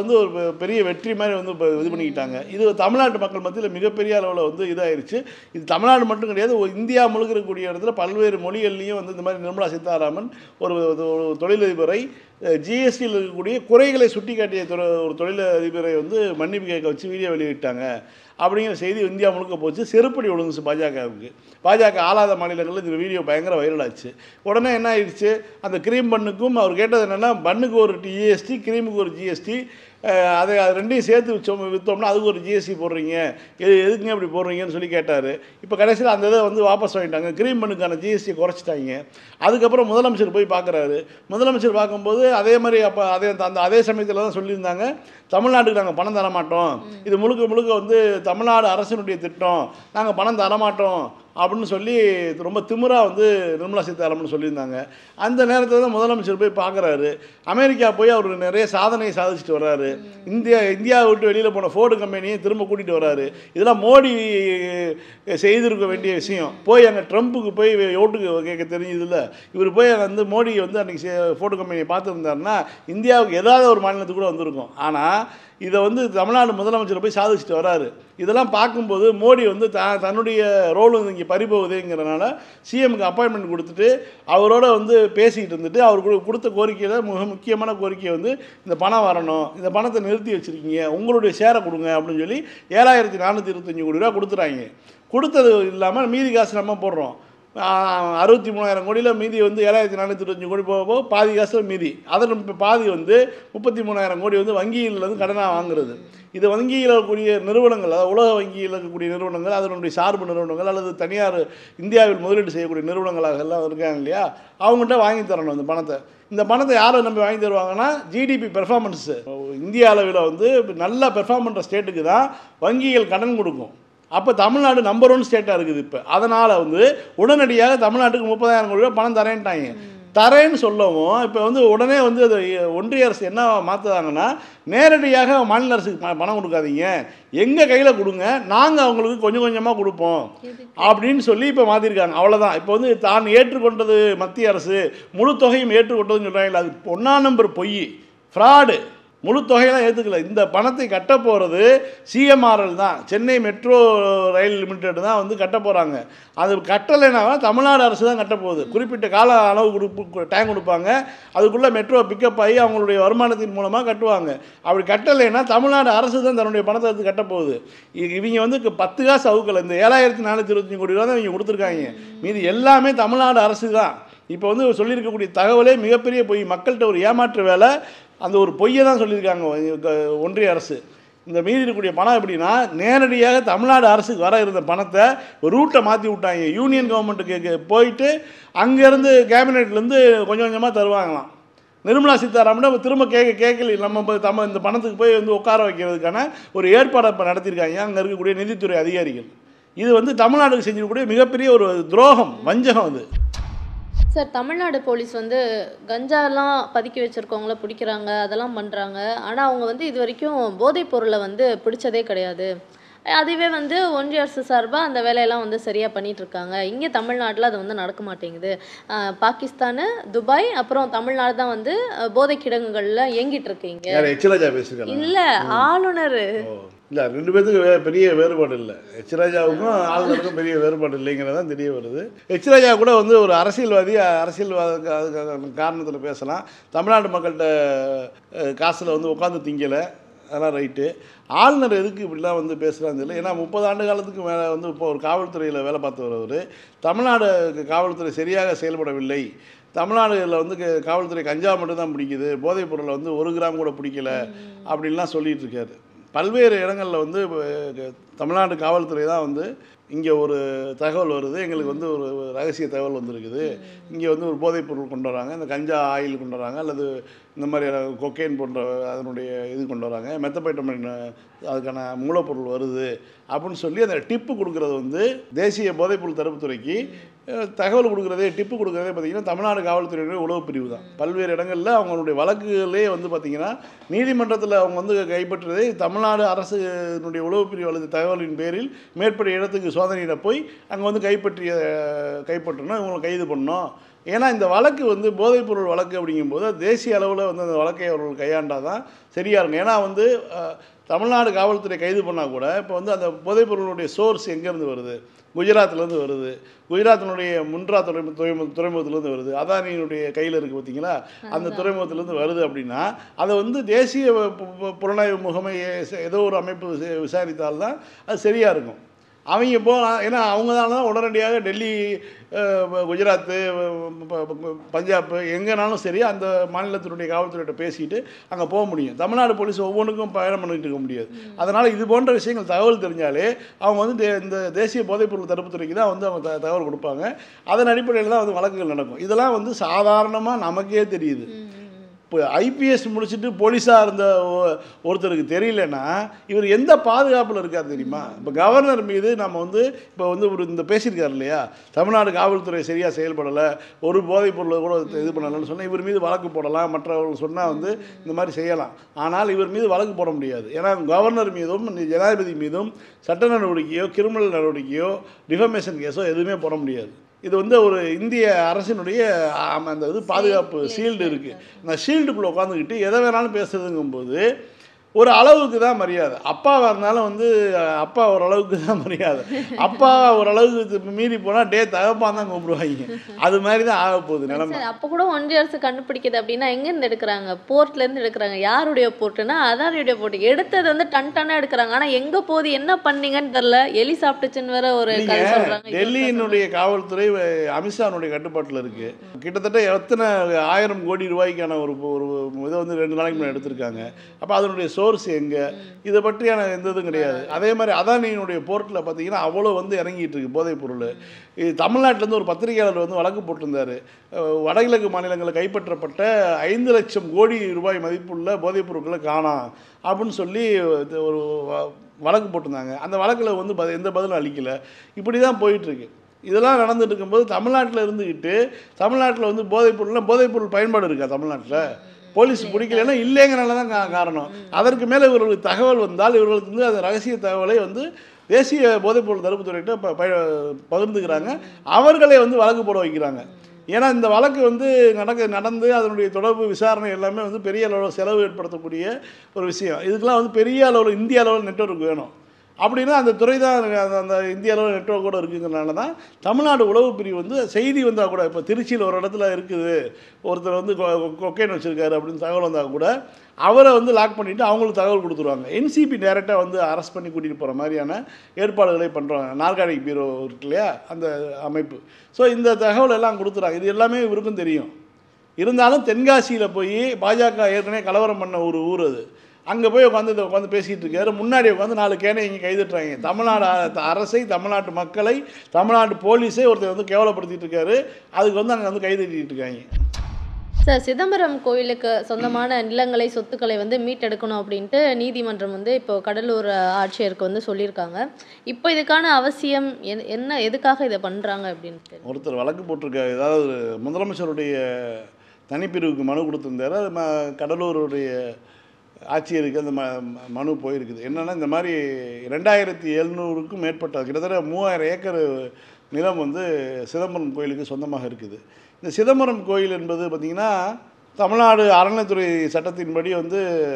பெரிய வெற்றி மாதிரி வந்து இப்போ இது பண்ணிக்கிட்டாங்க. இது தமிழ்நாட்டு மக்கள் மத்தியில் மிகப்பெரிய அளவில் வந்து இதாயிருச்சு. இது தமிழ்நாடு மட்டும் கிடையாது, இந்தியா முழுக்க இருக்கக்கூடிய இடத்துல பல்வேறு மொழிகள்லையும் வந்து இந்த மாதிரி நிர்மலா சீதாராமன் ஒரு தொழிலதிபரை ஜிஎஸ்டியில் இருக்கக்கூடிய குறைகளை சுட்டி காட்டிய ஒரு தொழிலதிபரை வந்து மன்னிப்பு கேட்க வச்சு வீடியோ வெளியிட்டாங்க அப்படிங்கிற செய்தி இந்தியா முழுக்க போச்சு. செருப்படி ஒழுங்குச்சு பாஜகவுக்கு. பாஜக ஆளாத மாநிலங்களில் இந்த வீடியோ பயங்கர வைரலாச்சு. உடனே என்ன ஆயிடுச்சு, அந்த க்ரீம் பண்ணுக்கும் அவர் கேட்டது என்னென்னா, பண்ணுக்கு ஒரு ஜிஎஸ்டி, க்ரீமுக்கு ஒரு ஜிஎஸ்டி, அதை ரெண்டையும் சேர்த்து விற்றோம்னா அதுக்கு ஒரு ஜிஎஸ்டி போடுறீங்க, எதுக்குங்க அப்படி போடுறீங்கன்னு சொல்லி கேட்டார். இப்போ கடைசியில் அந்த இதை வந்து வாபஸ் வாங்கிட்டாங்க. க்ரீம் பண்ணுக்கான ஜிஎஸ்டி குறைச்சிட்டாங்க. அதுக்கப்புறம் முதலமைச்சர் போய் பார்க்குறாரு. முதலமைச்சர் பார்க்கும்போது அதே மாதிரி அப்போ அதே சமயத்தில் தான் சொல்லியிருந்தாங்க, தமிழ்நாட்டுக்கு நாங்கள் பணம் தரமாட்டோம், இது முழுக்க முழுக்க வந்து தமிழ்நாடு அரசினுடைய திட்டம், நாங்கள் பணம் தரமாட்டோம் அப்படின்னு சொல்லி ரொம்ப திமிராக வந்து நிர்மலா சீதாராமன் சொல்லியிருந்தாங்க. அந்த நேரத்தில் தான் முதலமைச்சர் போய் பார்க்குறாரு. அமெரிக்கா போய் அவர் நிறைய சாதனையை சாதிச்சுட்டு வர்றாரு. இந்தியாவை விட்டு வெளியில் போன ஃபோர்டு கம்பெனியை திரும்ப கூட்டிகிட்டு வர்றாரு. இதெல்லாம் மோடி செய்திருக்க வேண்டிய விஷயம். போய் அங்கே ட்ரம்ப்புக்கு போய் ஓட்டுக்கு கேட்க தெரிஞ்சதில்ல. இவர் போய் வந்து மோடி வந்து அன்றைக்கி ஃபோர்டு கம்பெனியை பார்த்துருந்தாருன்னா இந்தியாவுக்கு ஏதாவது ஒரு மாநிலத்துக்கு கூட வந்திருக்கும். ஆனால் இதை வந்து தமிழ்நாடு முதலமைச்சர் போய் சாதிச்சுட்டு வராரு. இதெல்லாம் பார்க்கும்போது மோடி வந்து தன்னுடைய ரோல் வந்து இங்கே பறிபோகுதுங்கிறனால சிஎம்க்கு அப்பாயின்மெண்ட் கொடுத்துட்டு அவரோட வந்து பேசிக்கிட்டு இருந்துட்டு அவர் கொடுத்த கோரிக்கையில் மிக முக்கியமான கோரிக்கை வந்து இந்த பணம் வரணும், இந்த பணத்தை நிறுத்தி வச்சுருக்கீங்க, உங்களுடைய ஷேரை கொடுங்க அப்படின்னு சொல்லி 7425 கோடி ரூபா கொடுத்துறாங்க. கொடுத்தது இல்லாமல் மீதி காசு நம்ம போடுறோம். 63,000 கோடியில் மீதி வந்து 7425 கோடி போக பாதி காசில் மீதி. அதில் இப்போ பாதி வந்து 33,000 கோடி வந்து வங்கியில் வந்து கடனாக வாங்குறது. இது வங்கியில் இருக்கக்கூடிய நிறுவனங்கள், அதாவது உலக வங்கியில் இருக்கக்கூடிய நிறுவனங்கள், அதனுடைய சார்பு நிறுவனங்கள் அல்லது தனியார் இந்தியாவில் முதலீடு செய்யக்கூடிய நிறுவனங்களாக எல்லாம் இருக்காங்க இல்லையா, அவங்கள்ட்ட வாங்கி தரணும் இந்த பணத்தை. இந்த பணத்தை யாரை நம்பி வாங்கி தருவாங்கன்னா, ஜிடிபி பெர்ஃபார்மன்ஸு இந்திய அளவில் வந்து நல்லா பெர்ஃபார்ம் பண்ணுற ஸ்டேட்டுக்கு தான் வங்கிகள் கடன் கொடுக்கும். அப்போ தமிழ்நாடு நம்பர் 1 ஸ்டேட்டாக இருக்குது இப்போ. அதனால் வந்து உடனடியாக தமிழ்நாட்டுக்கு 30,000 கோடி ரூபா பணம் தரேன்ட்டாங்க. தரேன்னு சொல்லவும் இப்போ வந்து உடனே வந்து அது ஒன்றிய அரசு என்ன மாற்றுறாங்கன்னா, நேரடியாக மாநில அரசுக்கு பணம் கொடுக்காதீங்க, எங்கள் கையில் கொடுங்க, நாங்கள் அவங்களுக்கு கொஞ்சம் கொஞ்சமாக கொடுப்போம் அப்படின்னு சொல்லி இப்போ மாற்றிருக்காங்க. அவ்வளோதான். இப்போ வந்து தான் ஏற்றுக்கொண்டது மத்திய அரசு, முழு தொகையும் ஏற்றுக்கொண்டதுன்னு சொல்கிறாங்க. அது 1ஆம் நம்பர் பொய், ஃப்ராடு. முழு தொகையெல்லாம் ஏற்றுக்கல. இந்த பணத்தை கட்ட போகிறது சிஎம்ஆர்எல் தான், சென்னை மெட்ரோ ரயில் லிமிடெட் தான் வந்து கட்ட போகிறாங்க. அது கட்டலைன்னா தமிழ்நாடு அரசு தான் கட்ட போகுது. குறிப்பிட்ட கால அளவு டைம் கொடுப்பாங்க, அதுக்குள்ளே மெட்ரோ பிக்கப் ஆகி அவங்களுடைய வருமானத்தின் மூலமாக கட்டுவாங்க. அப்படி கட்டலைன்னா தமிழ்நாடு அரசு தான் தன்னுடைய பணத்தை எடுத்து கட்ட போகுது. இவங்க வந்து 10 காசு அவுக்கலை. இந்த 7425 கோடி ரூபா தான் இவங்க கொடுத்துருக்காங்க. மீது எல்லாமே தமிழ்நாடு அரசு தான். இப்போ வந்து சொல்லியிருக்கக்கூடிய தகவலே மிகப்பெரிய பொய். மக்கள்கிட்ட ஒரு ஏமாற்று வேலை, அந்த ஒரு பொய்யை தான் சொல்லியிருக்காங்க ஒன்றிய அரசு. இந்த மீதி இருக்கக்கூடிய பணம் எப்படின்னா, நேரடியாக தமிழ்நாடு அரசுக்கு வர இருந்த பணத்தை ரூட்டை மாற்றி விட்டாங்க. யூனியன் கவர்மெண்ட்டுக்கு போயிட்டு அங்கேருந்து கேபினெட்லேருந்து கொஞ்சம் கொஞ்சமாக தருவாங்களாம். நிர்மலா சீதாராமன் திரும்ப கேட்கல, நம்ம இந்த பணத்துக்கு போய் வந்து உட்கார வைக்கிறதுக்கான ஒரு ஏற்பாடை இப்போ நடத்தியிருக்காங்க அங்கே இருக்கக்கூடிய நிதித்துறை அதிகாரிகள். இது வந்து தமிழ்நாட்டுக்கு செஞ்சிருக்கக்கூடிய மிகப்பெரிய ஒரு துரோகம், வஞ்சகம் அது. சார், தமிழ்நாடு போலீஸ் வந்து கஞ்சாலாம் பதுக்கி வச்சுருக்கவங்கள பிடிக்கிறாங்க, அதெல்லாம் பண்ணுறாங்க. ஆனால் அவங்க வந்து இது வரைக்கும் போதைப் பொருளை வந்து பிடிச்சதே கிடையாது. அதுவே வந்து ஒன்றிய அரசு சார்பாக அந்த வேலையெல்லாம் வந்து சரியாக பண்ணிகிட்ருக்காங்க. இங்கே தமிழ்நாட்டில் அது வந்து நடக்க மாட்டேங்குது. பாகிஸ்தானு, துபாய், அப்புறம் தமிழ்நாடு தான் வந்து போதை கிடங்குகளில் இயங்கிட்டு இருக்கீங்க. இல்லை, ஆளுநர் இல்லை, 2 பேத்துக்கு பெரிய வேறுபாடு இல்லை. எச் ராஜாவுக்கும் ஆளுநருக்கும் பெரிய வேறுபாடு இல்லைங்கிறதான் தெரிய வருது. எச் ராஜா கூட வந்து ஒரு அரசியல்வாதி, காரணத்தில் பேசலாம். தமிழ்நாடு மக்கள்கிட்ட காசில் வந்து உட்காந்து திங்கலை, அதெல்லாம் ரைட்டு. ஆளுநர் எதுக்கு இப்படிலாம் வந்து பேசுகிறான்னு தெரியல. ஏன்னா 30 ஆண்டு காலத்துக்கு மேலே வந்து இப்போ ஒரு காவல்துறையில் வேலை பார்த்து வரவர், தமிழ்நாடு காவல்துறை சரியாக செயல்படவில்லை, தமிழ்நாடுகளில் வந்து காவல்துறை கஞ்சா மட்டும்தான் பிடிக்குது, போதைப் பொருளை வந்து 1 கிராம் கூட பிடிக்கலை அப்படின்லாம் சொல்லிகிட்டு இருக்காரு. பல்வேறு இடங்களில் வந்து தமிழ்நாடு காவல்துறை தான் வந்து இங்கே ஒரு தகவல் வருது, எங்களுக்கு வந்து ஒரு ரகசிய தகவல் வந்திருக்குது, இங்கே வந்து ஒரு போதைப் பொருள் கொண்டு வராங்க, இந்த கஞ்சா ஆயில் கொண்டு வராங்க, அல்லது இந்த மாதிரி கொக்கைன் போன்ற அதனுடைய இது கொண்டு வராங்க, மெத்தபைட்டமைன் அதுக்கான மூலப்பொருள் வருது அப்படின்னு சொல்லி அந்த டிப்பு கொடுக்குறது வந்து தேசிய போதைப்பொருள் தடுப்புத்துறைக்கு தகவல் கொடுக்குறதே டிப்பு கொடுக்குறதே பார்த்திங்கன்னா தமிழ்நாடு காவல்துறையினுடைய உளவு பிரிவு தான். பல்வேறு இடங்களில் அவங்களுடைய வழக்குகளே வந்து பார்த்திங்கன்னா நீதிமன்றத்தில் அவங்க வந்து கைப்பற்றுறதே தமிழ்நாடு அரசுனுடைய உளவு பிரிவு அல்லது தகவலின் பேரில் மேற்பட்ட இடத்துக்கு சோதனையிட போய் அங்கே வந்து கைப்பற்றணும், இவங்களை கைது பண்ணணும். ஏன்னா இந்த வழக்கு வந்து போதைப்பொருள் வழக்கு அப்படிங்கும்போது தேசிய அளவில் வந்து அந்த வழக்கை அவர்கள் கையாண்டால் தான் சரியாக இருக்கும். ஏன்னா வந்து தமிழ்நாடு காவல்துறை கைது பண்ணால் கூட இப்போ வந்து அந்த போதைப்பொருளுடைய சோர்ஸ் எங்கேருந்து வருது, குஜராத்லேருந்து வருது, குஜராத்தினுடைய முன்ட்ரா துறைமுகத்துலேருந்து வருது, அதானியினுடைய கையில் இருக்குது பார்த்தீங்களா, அந்த துறைமுகத்துலேருந்து வருது அப்படின்னா அதை வந்து தேசிய புலனாய்வு முகமை ஏதோ ஒரு அமைப்பு விசாரித்தால்தான் அது சரியாக இருக்கும். அவங்க போகலாம், ஏன்னா அவங்க தான் உடனடியாக டெல்லி, குஜராத்து, பஞ்சாப் எங்கேனாலும் சரி அந்த மாநிலத்தினுடைய காவல்துறையிட்ட பேசிட்டு அங்கே போக முடியும். தமிழ்நாடு போலீஸ் ஒவ்வொன்றுக்கும் பயணம் பண்ணிட்டு இருக்க முடியாது. அதனால் இது போன்ற விஷயங்கள் தகவல் தெரிஞ்சாலே அவங்க வந்து இந்த தேசிய போதைப்பொருள் தடுப்புத்துறைக்கு தான் வந்து அவங்க தகவல் கொடுப்பாங்க. அதன் அடிப்படையில் தான் வந்து வழக்குகள் நடக்கும். இதெல்லாம் வந்து சாதாரணமாக நமக்கே தெரியுது. இப்போ ஐபிஎஸ் முடிச்சுட்டு போலீஸாக இருந்த ஒருத்தருக்கு தெரியலன்னா இவர் எந்த பாதுகாப்பில் இருக்கார் தெரியுமா? இப்போ கவர்னர் மீது நம்ம வந்து இப்போ வந்து ஒரு இந்த பேசியிருக்காரு இல்லையா, தமிழ்நாடு காவல்துறை சரியாக செயல்படலை, ஒரு போதைப் பொருளை கூட இது பண்ணலைன்னு சொன்னால் இவர் மீது வழக்கு போடலாம், மற்றவர்கள் சொன்னால் வந்து இந்த மாதிரி செய்யலாம். ஆனால் இவர் மீது வழக்கு போட முடியாது. ஏன்னா கவர்னர் மீதும் ஜனாதிபதி மீதும் சட்ட நடவடிக்கையோ கிரிமினல் நடவடிக்கையோ டிஃபமேஷன் கேஸோ எதுவுமே போட முடியாது. இது வந்து ஒரு இந்திய அரசினுடைய அந்த இது பாதுகாப்பு ஷீல்டு இருக்குது. அந்த ஷீல்டுக்குள்ளே உட்காந்துக்கிட்டு எதை வேணாலும் பேசுறதுங்கும்போது ஒரு அளவுக்கு தான் மரியாதை. அப்பாவாக இருந்தாலும் வந்து அப்பா ஓரளவுக்கு தான் மரியாதை. அப்பா ஓரளவுக்கு மீறி போனால் தகப்பான் தான் கூப்பிடுவாங்க. அது மாதிரி தான் ஆக போகுது நிலைமை. அப்போ கூட ஒன்றிய அரசு கண்டுபிடிக்குது அப்படின்னா எங்கேருந்து எடுக்கிறாங்க? போர்ட்லேருந்து எடுக்கிறாங்க. யாருடைய போர்ட்டுன்னா அதானியுடைய போர்ட்டு. எடுத்தது வந்து டன்டாக எடுக்கிறாங்க. ஆனால் எங்கே போகுது, என்ன பண்ணீங்கன்னு தெரில, எலி சாப்பிட்டுச்சுன்னு வேற ஒரு கதை சொல்கிறாங்க. டெல்லியினுடைய காவல்துறை அமித்ஷானுடைய கட்டுப்பாட்டில் இருக்குது. கிட்டத்தட்ட எத்தனை 1000 கோடி ரூபாய்க்கான ஒரு இதை வந்து 2 நாளைக்கு முன்னாடி எடுத்திருக்காங்க. அப்போ அதனுடைய சோர்ஸ் எங்கே, இதை பற்றியான எந்த இதுவும் கிடையாது. அதே மாதிரி அதானியினுடைய போர்ட்டில் பார்த்தீங்கன்னா அவ்வளோ வந்து இறங்கிட்டு இருக்கு போதைப் பொருள். இது தமிழ்நாட்டிலேருந்து ஒரு பத்திரிகையாளர் வந்து வழக்கு போட்டிருந்தார். வடகிழக்கு மாநிலங்களில் கைப்பற்றப்பட்ட 5 லட்சம் கோடி ரூபாய் மதிப்புள்ள போதைப் பொருட்களை காணாம் அப்படின்னு சொல்லி ஒரு வழக்கு போட்டிருந்தாங்க. அந்த வழக்கில் வந்து எந்த பதிலும் அளிக்கலை. இப்படி தான் போயிட்டுருக்கு. இதெல்லாம் நடந்துட்டு இருக்கும்போது தமிழ்நாட்டில் இருந்துக்கிட்டு தமிழ்நாட்டில் வந்து போதைப்பொருள் பயன்பாடு இருக்கா தமிழ்நாட்டில்? போலீஸ் பிடிக்கலைன்னா இல்லைங்கிறனால தான் காரணம். அதற்கு மேலே இவர்களுக்கு தகவல் வந்தால் இவர்களுக்கு வந்து அந்த ரகசிய தகவலை வந்து தேசிய போதைப்பொருள் தடுப்புத்துறையிட்ட பகிர்ந்துக்கிறாங்க. அவர்களே வந்து வழக்கு போட வைக்கிறாங்க. ஏன்னா இந்த வழக்கு வந்து நடந்து அதனுடைய தொடர்பு விசாரணை எல்லாமே வந்து பெரிய அளவில் செலவு ஏற்படுத்தக்கூடிய ஒரு விஷயம். இதுக்கெல்லாம் வந்து பெரிய அளவில் இந்திய அளவில் நெட்வொர்க் வேணும். அப்படின்னா அந்த துறை தான் அந்த இந்திய அளவில் நெட்வொர்க் கூட இருக்குங்கிறனால தான் தமிழ்நாடு உளவு பிரிவு வந்து செய்தி வந்தால் கூட, இப்போ திருச்சியில் ஒரு இடத்துல இருக்குது ஒருத்தர் வந்து கொக்கைன் வச்சுருக்காரு அப்படின்னு தகவல் வந்தால் கூட அவரை வந்து லாக் பண்ணிவிட்டு அவங்களுக்கு தகவல் கொடுத்துருவாங்க. என்சிபி டைரெக்டாக வந்து அரெஸ்ட் பண்ணி கூட்டிகிட்டு போகிற மாதிரியான ஏற்பாடுகளை பண்ணுறாங்க. நார்காடிக் பீரோ இருக்கு இல்லையா, அந்த அமைப்பு. ஸோ இந்த தகவல் எல்லாம் கொடுத்துறாங்க. இது எல்லாமே இவருக்கும் தெரியும். இருந்தாலும் தென்காசியில் போய் பாஜக ஏற்கனவே கலவரம் பண்ண ஒரு ஊர் அது. அங்கே போய் உட்காந்து பேசிகிட்டு இருக்காரு. முன்னாடி உட்காந்து 4 கேனை இங்கே கைதுட்டுறாங்க. தமிழ்நாடு அரசை, தமிழ்நாட்டு மக்களை, தமிழ்நாட்டு போலீஸை ஒருத்தர் வந்து கேவலப்படுத்திட்டு இருக்காரு. அதுக்கு வந்து அங்கே வந்து கைதுட்டிட்டு இருக்காங்க. சார், சிதம்பரம் கோயிலுக்கு சொந்தமான நிலங்களை, சொத்துக்களை வந்து மீட்டெடுக்கணும் அப்படின்ட்டு நீதிமன்றம் வந்து இப்போ கடலூர் ஆட்சியருக்கு வந்து சொல்லியிருக்காங்க. இப்போ இதுக்கான அவசியம் என்ன, எதுக்காக இதை பண்ணுறாங்க அப்படின்ட்டு ஒருத்தர் வழக்கு போட்டிருக்காரு. ஏதாவது முதலமைச்சருடைய தனிப்பிரிவுக்கு மனு கொடுத்துருந்தாரு. அது கடலூருடைய ஆட்சியருக்கு அந்த மனு போயிருக்குது. என்னென்னா இந்த மாதிரி 2700க்கும் மேற்பட்ட கிட்டத்தட்ட 3000 ஏக்கர் நிலம் வந்து சிதம்பரம் கோயிலுக்கு சொந்தமாக இருக்குது. இந்த சிதம்பரம் கோயில் என்பது பார்த்திங்கன்னா தமிழ்நாடு அறநிலைத்துறை சட்டத்தின்படி வந்து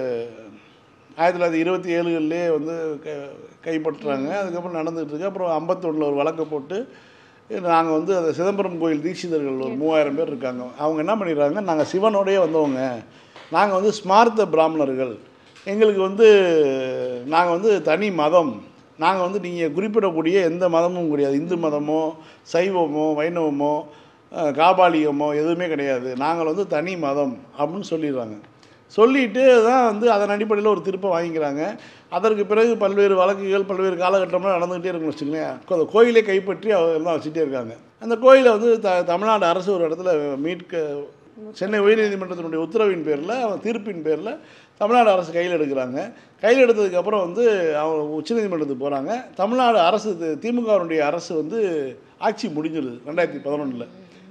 1927லே வந்து கைப்பற்றுறாங்க. அதுக்கப்புறம் நடந்துகிட்ருக்கு. அப்புறம் 51 ஒரு வழக்கை போட்டு நாங்கள் வந்து அந்த சிதம்பரம் கோயில் தீட்சிதர்கள் ஒரு 3000 பேர் இருக்காங்க. அவங்க என்ன பண்ணிடுறாங்க, நாங்கள் சிவனோடையே வந்தவங்க, நாங்கள் வந்து ஸ்மார்த்த பிராமணர்கள், எங்களுக்கு வந்து நாங்கள் வந்து தனி மதம், நாங்கள் வந்து நீங்கள் குறிப்பிடக்கூடிய எந்த மதமும் கிடையாது, இந்து மதமோ சைவமோ வைணவமோ காபாலிகமோ எதுவுமே கிடையாது, நாங்கள் வந்து தனி மதம் அப்படின்னு சொல்லிடுறாங்க. சொல்லிட்டு தான் வந்து அதன் அடிப்படையில் ஒரு திருப்பம் வாங்கிக்கிறாங்க. அதற்கு பிறகு பல்வேறு வழக்குகள் பல்வேறு காலகட்டம்லாம் நடந்துகிட்டே இருக்குன்னு வச்சுக்கோங்களேன். அந்த கோயிலை கைப்பற்றி எல்லாம் வச்சுட்டே இருக்காங்க. அந்த கோயிலை வந்து தமிழ்நாடு அரசு ஒரு இடத்துல சென்னை உயர்நீதிமன்றத்தினுடைய உத்தரவின் பேரில் அவன் தீர்ப்பின் பேரில் தமிழ்நாடு அரசு கையில் எடுக்கிறாங்க. கையில் எடுத்ததுக்கப்புறம் வந்து அவங்க உச்சநீதிமன்றத்துக்கு போகிறாங்க. தமிழ்நாடு அரசு திமுகவுடைய அரசு வந்து ஆட்சி முடிஞ்சிருது 2011.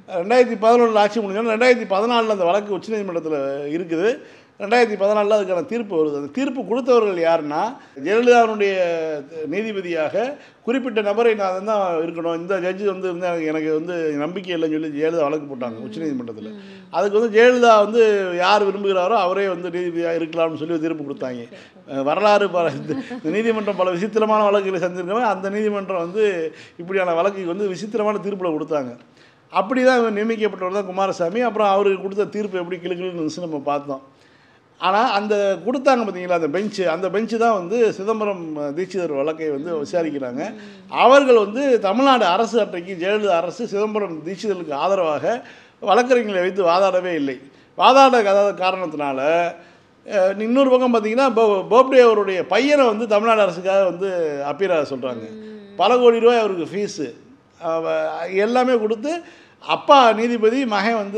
2011 ஆட்சி முடிஞ்சோன்னா 2014 அந்த வழக்கு உச்சநீதிமன்றத்தில் இருக்குது. 2014 அதுக்கான தீர்ப்பு வருது. அந்த தீர்ப்பு கொடுத்தவர்கள் யாருன்னா, ஜெயலலிதாவுடைய நீதிபதியாக குறிப்பிட்ட நபரை நான் தான் இருக்கணும், இந்த ஜட்ஜி வந்து எனக்கு வந்து நம்பிக்கை இல்லைன்னு சொல்லி ஜெயலலிதா வழக்கு போட்டாங்க உச்சநீதிமன்றத்தில். அதுக்கு வந்து ஜெயலலிதா வந்து யார் விரும்புகிறாரோ அவரே வந்து நீதிபதியாக இருக்கலாம்னு சொல்லி தீர்ப்பு கொடுத்தாங்க. வரலாறு இந்த நீதிமன்றம் பல விசித்திரமான வழக்குகளை செஞ்சுருக்கோம். அந்த நீதிமன்றம் வந்து இப்படியான வழக்குக்கு வந்து விசித்திரமான தீர்ப்பில் கொடுத்தாங்க. அப்படி தான் நியமிக்கப்பட்டவர் தான் குமாரசாமி. அப்புறம் அவருக்கு கொடுத்த தீர்ப்பு எப்படி கிளுக்கிளுன்னு இருந்துச்சு நம்ம பார்த்தோம். ஆனால் அந்த கொடுத்தாங்க பார்த்தீங்களா அந்த பெஞ்சு தான் வந்து சிதம்பரம் தீட்சிதர் வழக்கை வந்து விசாரிக்கிறாங்க. அவர்கள் வந்து தமிழ்நாடு அரசு அன்றைக்கு ஜெயலலிதா அரசு சிதம்பரம் தீட்சிதருக்கு ஆதரவாக வழக்கறிஞர்களை வைத்து வாதாடவே இல்லை. வாதாடாத காரணத்தினால இன்னொரு பக்கம் பார்த்தீங்கன்னா போப்டே அவருடைய பையனை வந்து தமிழ்நாடு அரசுக்காக வந்து அப்பீராக சொல்கிறாங்க. பல கோடி ரூபாய் அவருக்கு ஃபீஸு எல்லாமே கொடுத்து, அப்பா நீதிபதி, மகன் வந்து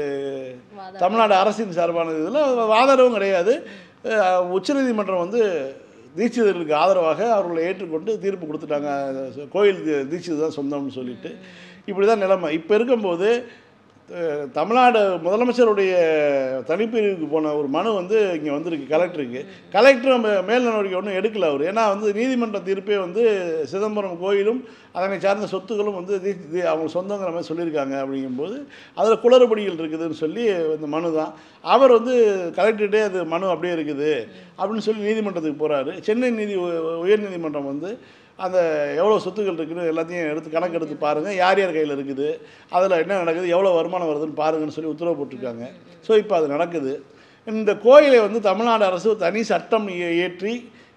தமிழ்நாடு அரசின் சார்பானது. இதில் வாதாடவும் கிடையாது. உச்சநீதிமன்றம் வந்து தீட்சிதர்களுக்கு ஆதரவாக அவர்களை ஏற்றுக்கொண்டு தீர்ப்பு கொடுத்துட்டாங்க. கோயில் தீட்சிதர் தான் சொந்தம்னு சொல்லிட்டு. இப்படி தான் நிலைமை. இப்போ இருக்கும்போது தமிழ்நாடு முதலமைச்சருடைய தனிப்பிரிவுக்கு போன ஒரு மனு வந்து இங்கே வந்திருக்கு கலெக்டருக்கு. கலெக்டர் மேல் நடவடிக்கை ஒன்றும் எடுக்கல அவர். ஏன்னா வந்து நீதிமன்ற தீர்ப்பே வந்து சிதம்பரம் கோயிலும் அதனை சார்ந்த சொத்துக்களும் வந்து அவங்க சொந்தங்கிற மாதிரி சொல்லியிருக்காங்க. அப்படிங்கும்போது அதில் குளறுபடிகள் இருக்குதுன்னு சொல்லி இந்த மனு தான். அவர் வந்து கலெக்டர்கிட்டே அது மனு அப்படியே இருக்குது அப்படின்னு சொல்லி நீதிமன்றத்துக்கு போகிறாரு. சென்னை உயர்நீதிமன்றம் வந்து அந்த எவ்வளோ சொத்துக்கள் இருக்குதுன்னு எல்லாத்தையும் கணக்கு எடுத்து பாருங்கள், யார் யார் கையில் இருக்குது, அதில் என்ன நடக்குது, எவ்வளோ வருமானம் வருதுன்னு பாருங்கன்னு சொல்லி உத்தரவு போட்டிருக்காங்க. ஸோ இப்போ அது நடக்குது. இந்த கோயிலை வந்து தமிழ்நாடு அரசு தனி சட்டம் இயற்றி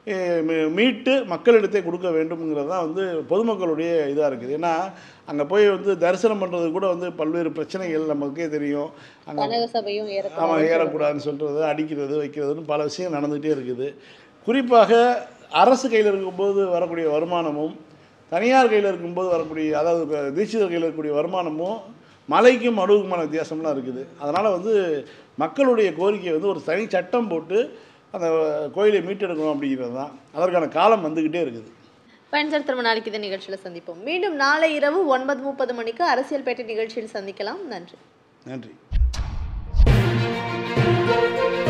மீட்டு மக்களிடத்தை கொடுக்க வேண்டும்ங்கிறது தான் வந்து பொதுமக்களுடைய இதாக இருக்குது. ஏன்னா அங்கே போய் வந்து தரிசனம் பண்ணுறது கூட வந்து பல்வேறு பிரச்சனைகள் நமக்கே தெரியும். அங்கே ஆமாம் ஏறக்கூடாதுன்னு சொல்கிறது, அடிக்கிறது, வைக்கிறதுன்னு பல விஷயம் நடந்துகிட்டே இருக்குது. குறிப்பாக அரசு கையில் இருக்கும்போது வரக்கூடிய வருமானமும் தனியார் கையில் இருக்கும்போது வரக்கூடிய, அதாவது தீட்சிதர் கையில் இருக்கக்கூடிய வருமானமும் மலைக்கும் மடுவுக்குமான வித்தியாசம்லாம் இருக்குது. அதனால் வந்து மக்களுடைய கோரிக்கையை வந்து ஒரு தனி சட்டம் போட்டு அந்த கோயிலை மீட்டெடுக்கணும் அப்படிங்கிறது தான். அதற்கான காலம் வந்துக்கிட்டே இருக்குது. பயன்சார் திரும்ப நாளைக்கு இந்த நிகழ்ச்சியில் சந்திப்போம். மீண்டும் நாளை இரவு 9:30 மணிக்கு அரசியல் பேட்டை நிகழ்ச்சியில் சந்திக்கலாம். நன்றி. நன்றி.